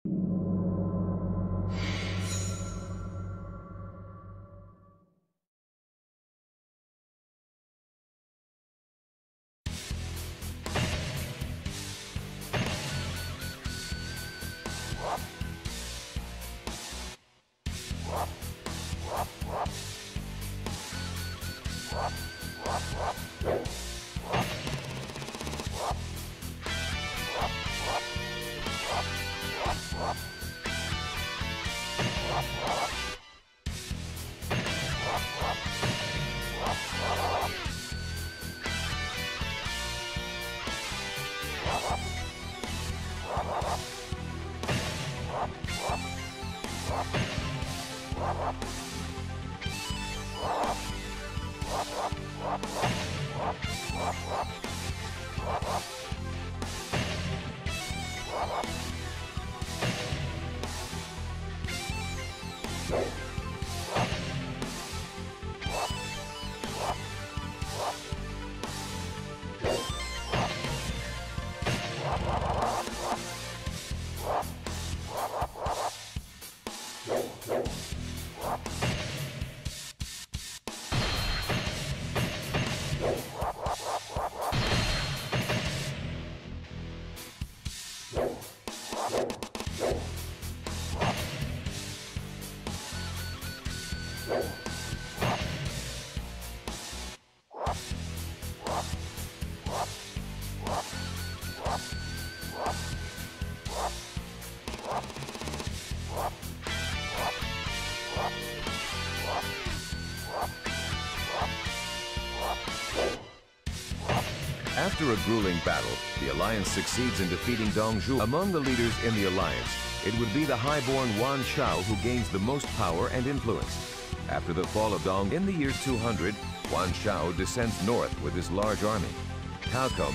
After a grueling battle, the Alliance succeeds in defeating Dongzhu. Among the leaders in the Alliance, it would be the highborn Yuan Shao who gains the most power and influence. After the fall of Dong in the year 200, Yuan Shao descends north with his large army. Cao Cao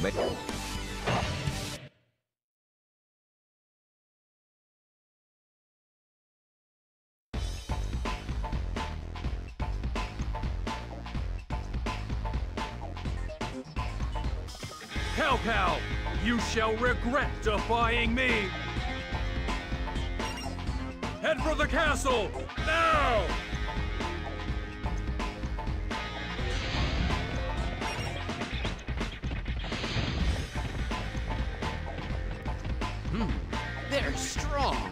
Cao Cao, you shall regret defying me! Head for the castle, now! They're strong.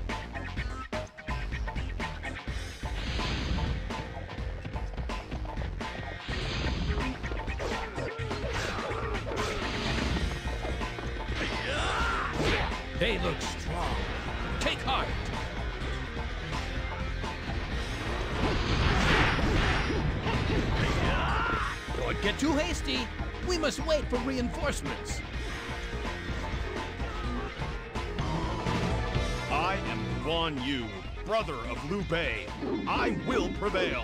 They look strong. Take heart! Don't get too hasty. We must wait for reinforcements. I am Guan Yu, brother of Liu Bei. I will prevail.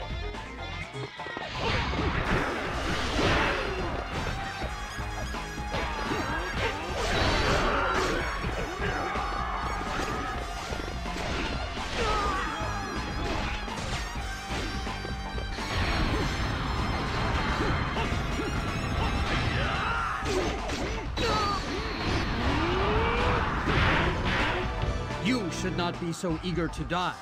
You should not be so eager to die.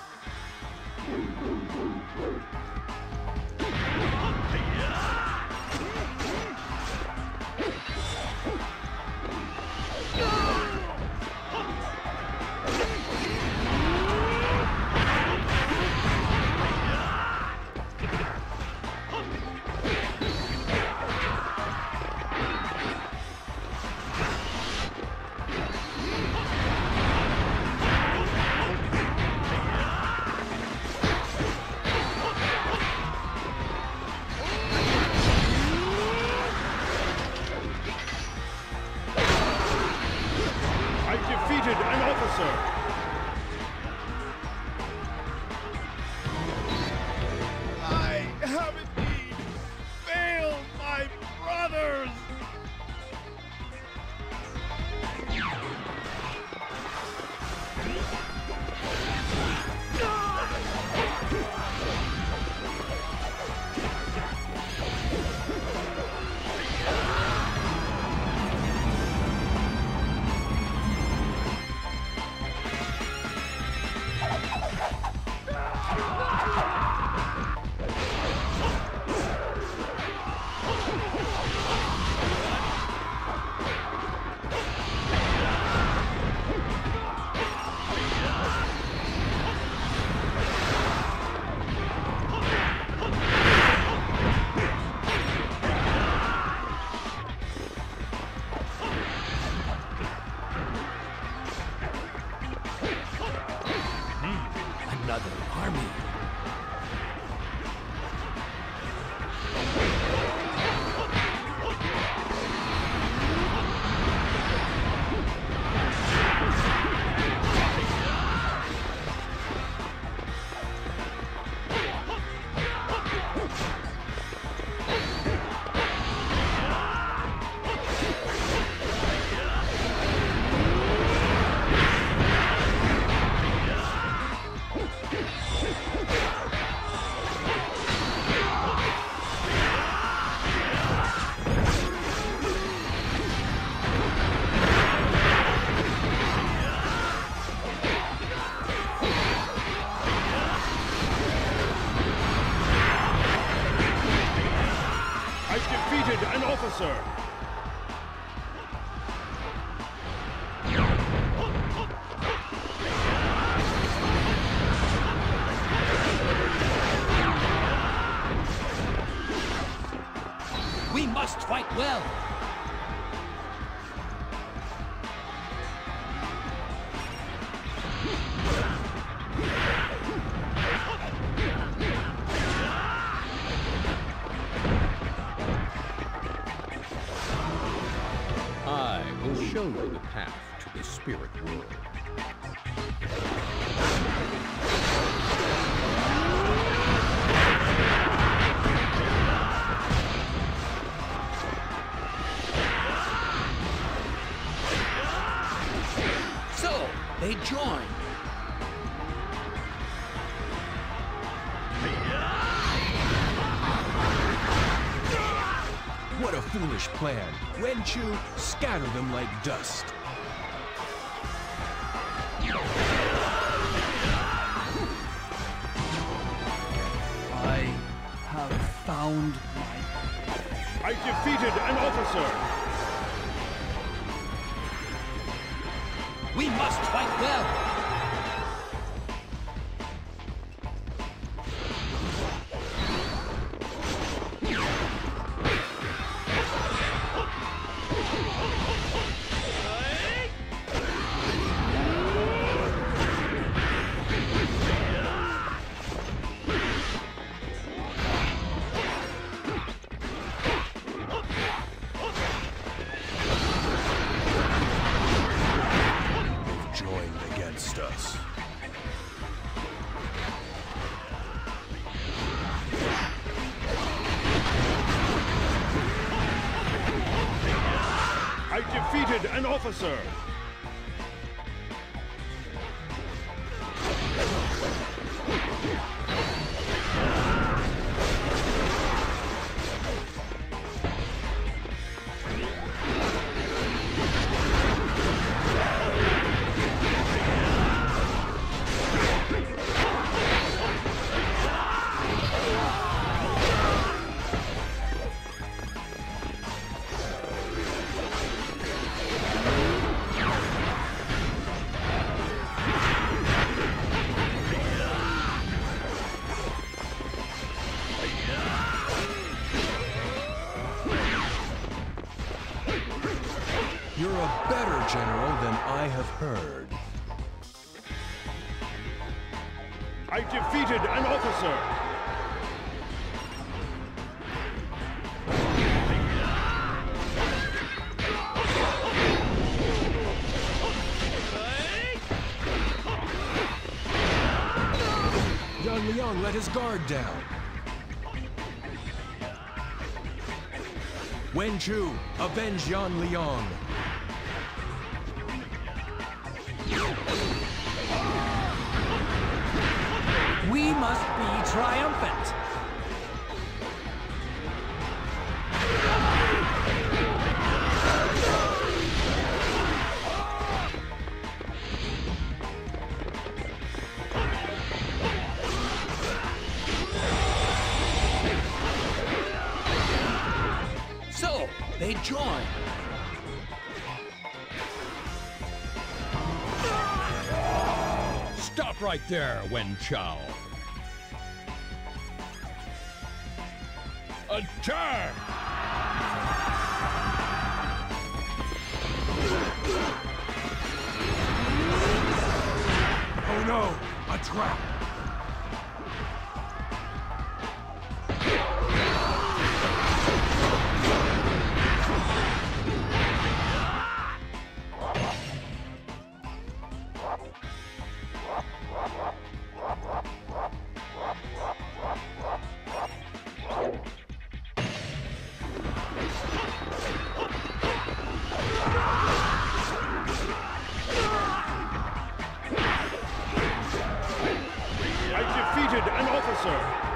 I have indeed failed my brothers! another army. An officer! We must fight well. I will show you the path to the spirit world. So, they join. What a foolish plan. Yuan Shao, scatter them like dust. I have found my... I defeated an officer! We must fight well. Us. I defeated an officer! You're a better general than I have heard. I defeated an officer! Yan Liang let his guard down. Yuan Shao, avenge Yan Liang. We must be triumphant. So, they join. Stop right there, Yuan Shao. Attack! Oh no, a trap. officer!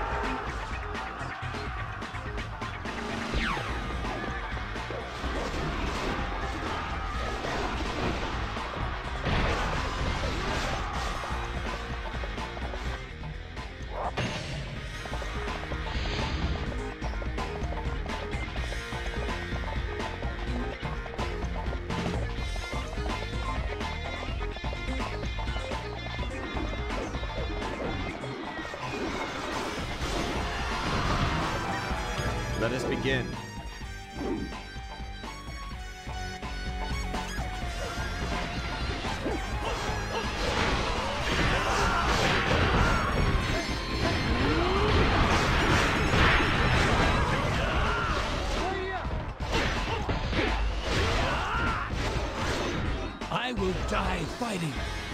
Let us begin. I will die fighting.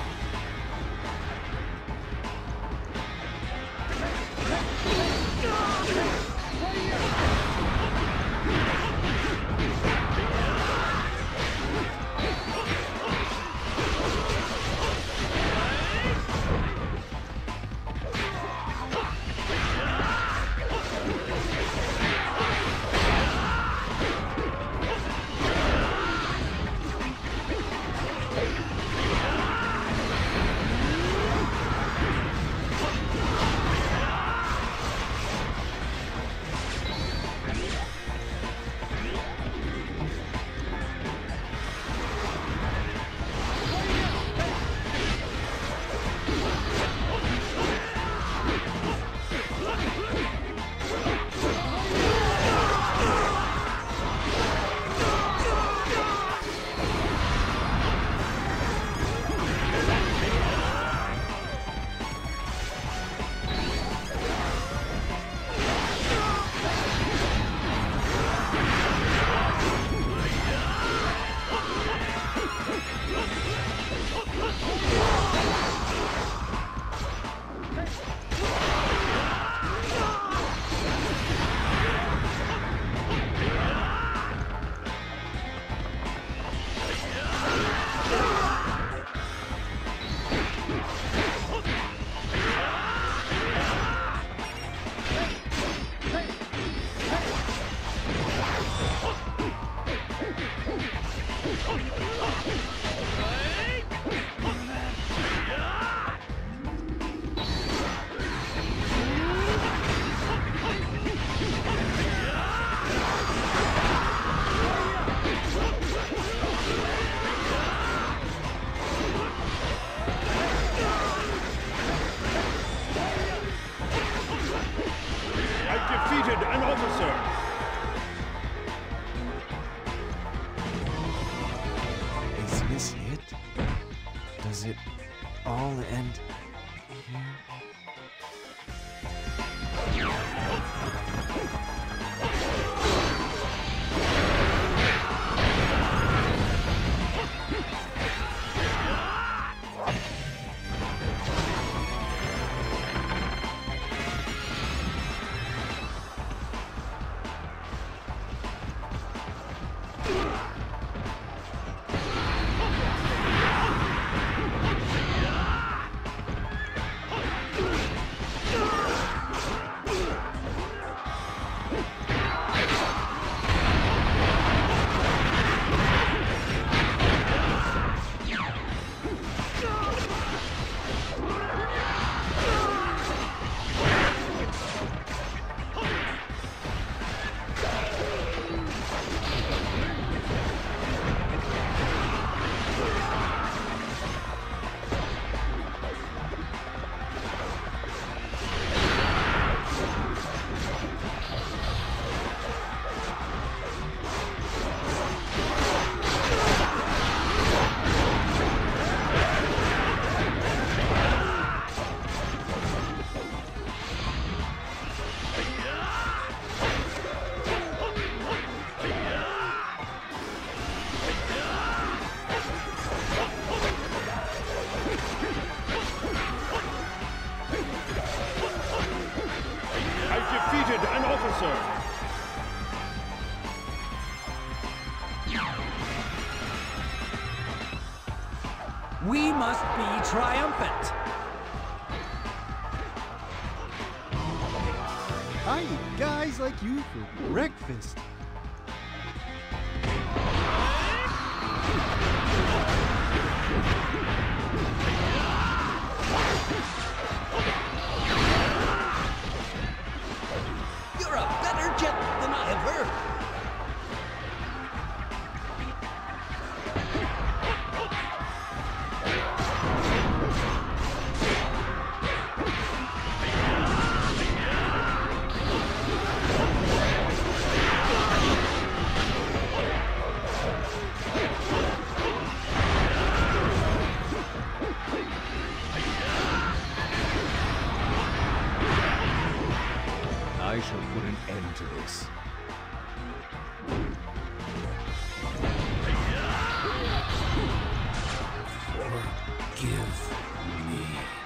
Does it all end here? An officer! We must be triumphant. I eat guys like you for breakfast. You're a better jet than I have heard. I shall put an end to this. Forgive me.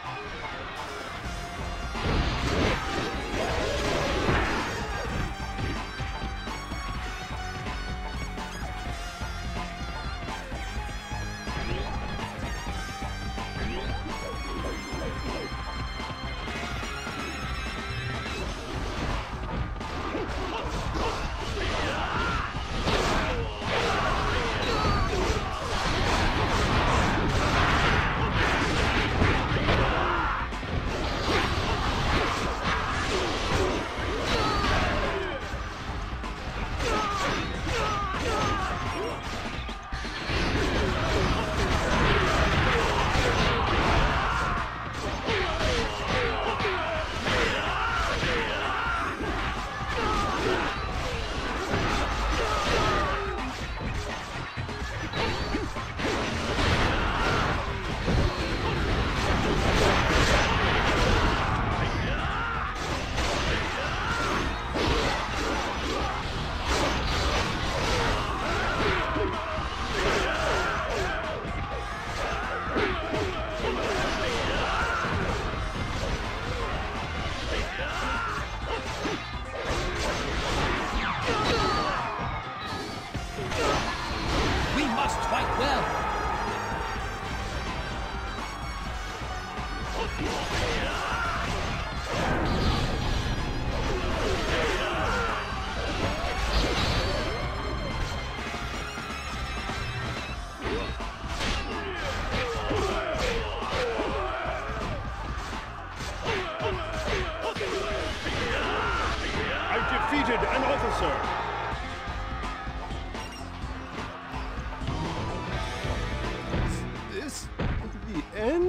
We must fight well. I defeated an officer. Is this the end?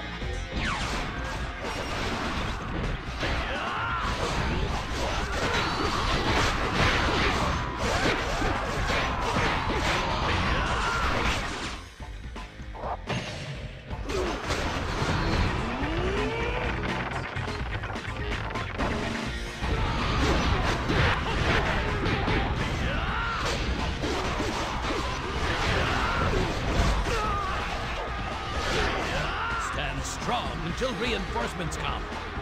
Stand strong until reinforcements come.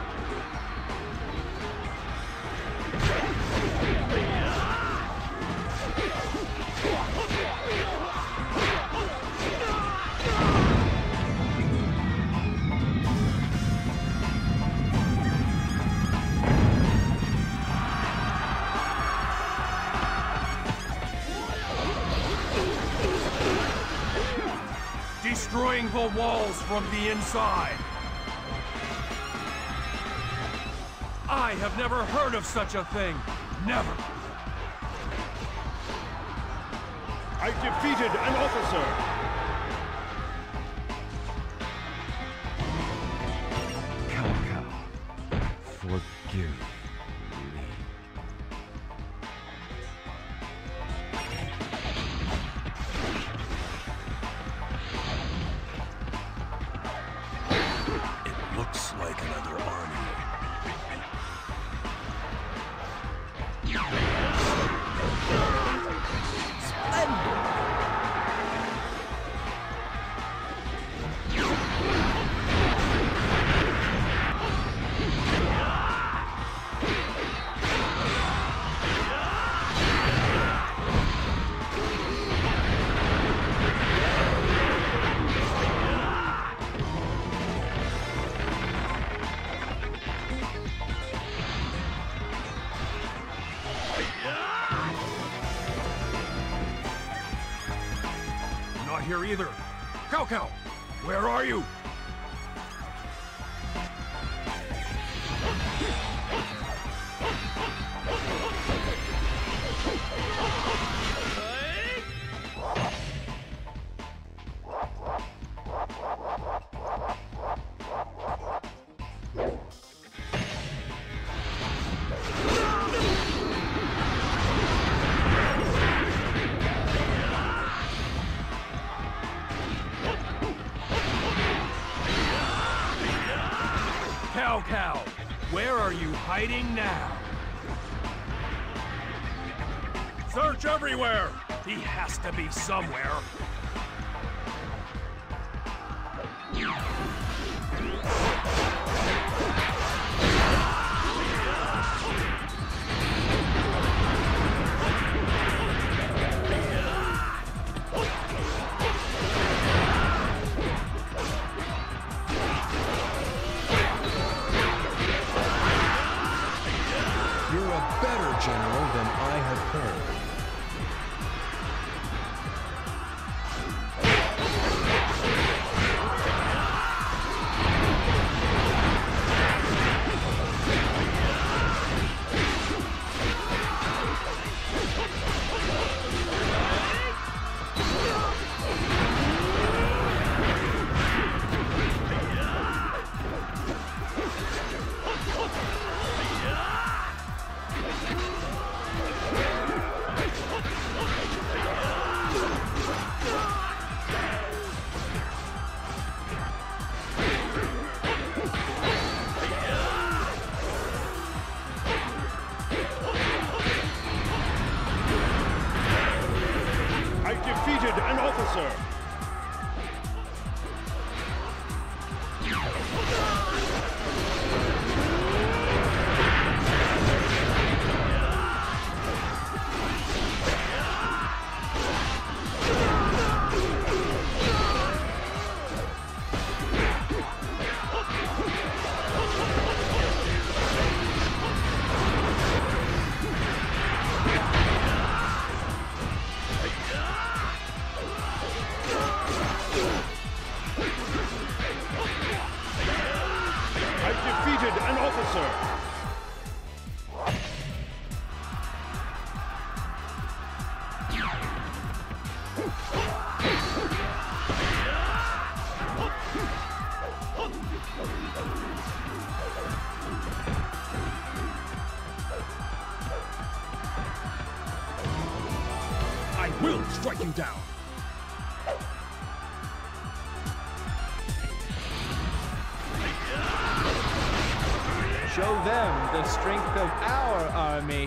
Destroying the walls from the inside. I have never heard of such a thing. Never. I defeated an officer. Cao Cao, forgive me. It looks like another army. here either. Cao Cao, where are you? Cao Cao, where are you hiding now? Search everywhere! He has to be somewhere. You're a better general than I have heard. I've defeated an officer. I've defeated an officer. I will strike you down. Show them the strength of our army.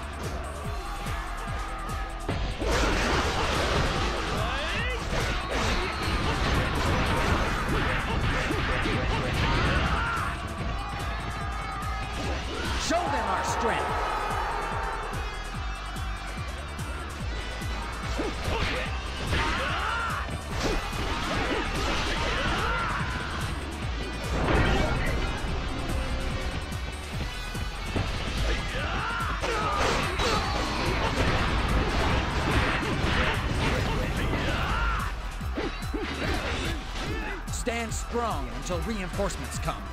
Show them our strength. Stand strong until reinforcements come.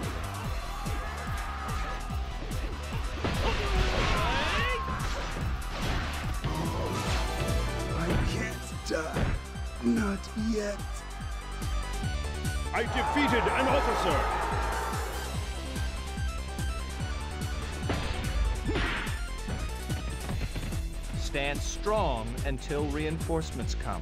I can't die. Not yet. I've defeated an officer. Stand strong until reinforcements come.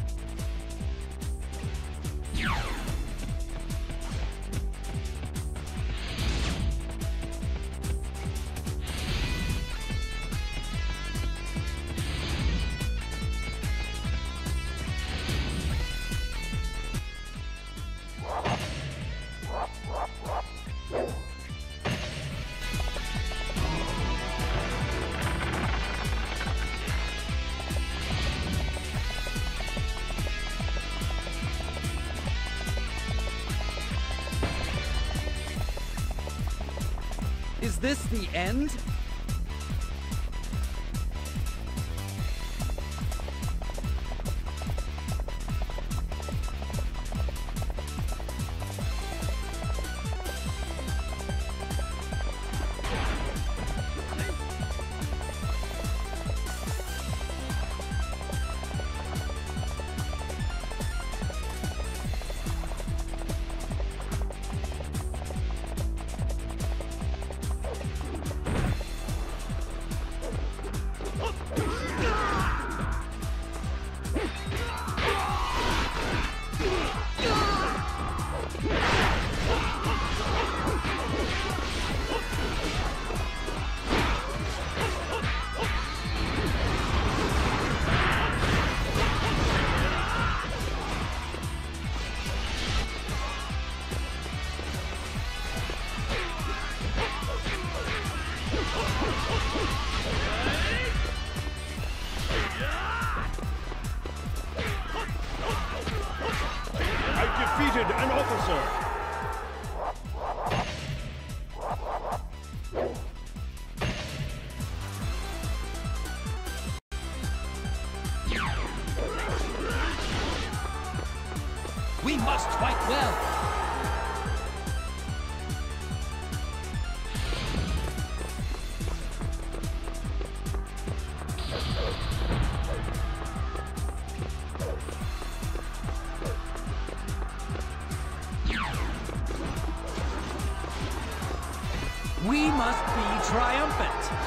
Is this the end? defeated an officer. We must fight well. We must be triumphant.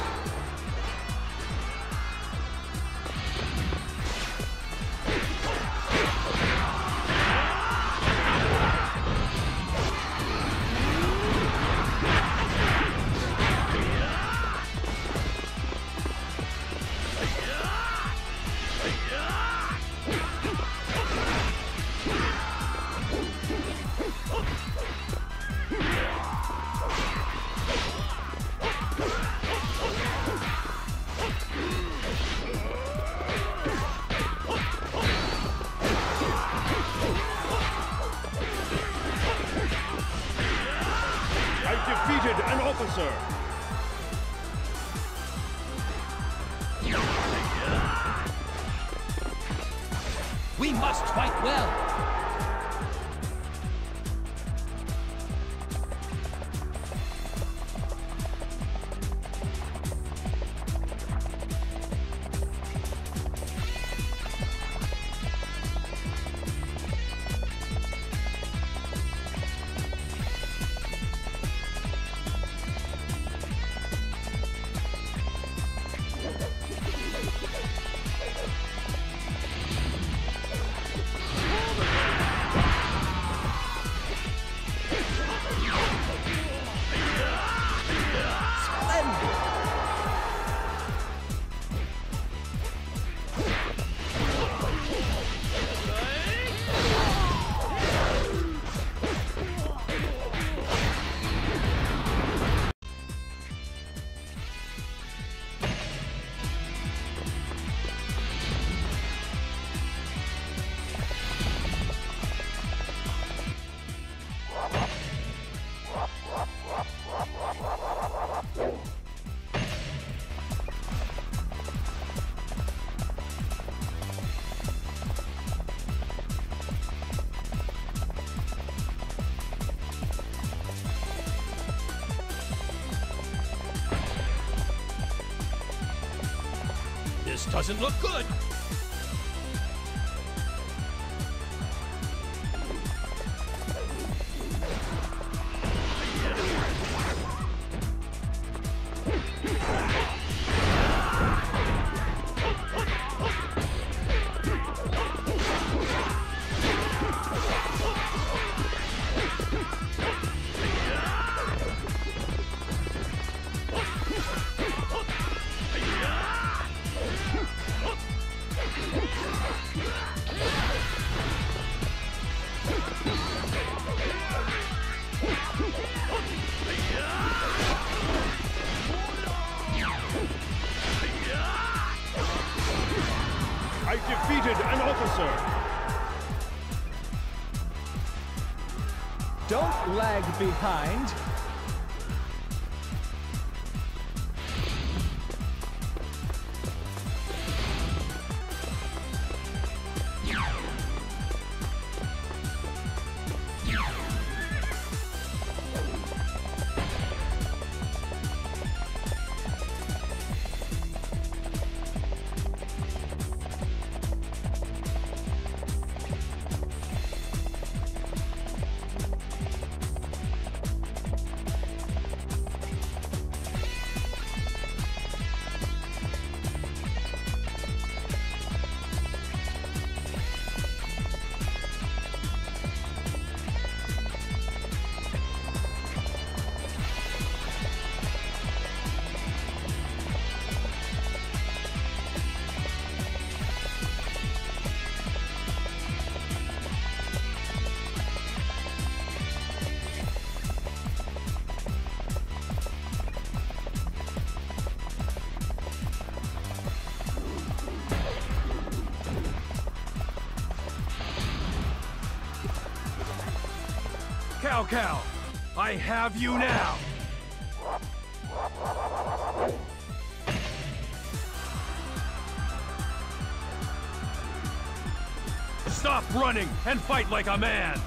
Defeated an officer. We must fight well. This doesn't look good. I defeated an officer. Don't lag behind. Cao Cao, I have you now! Stop running and fight like a man!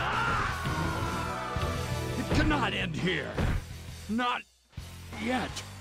Not end here. Not yet.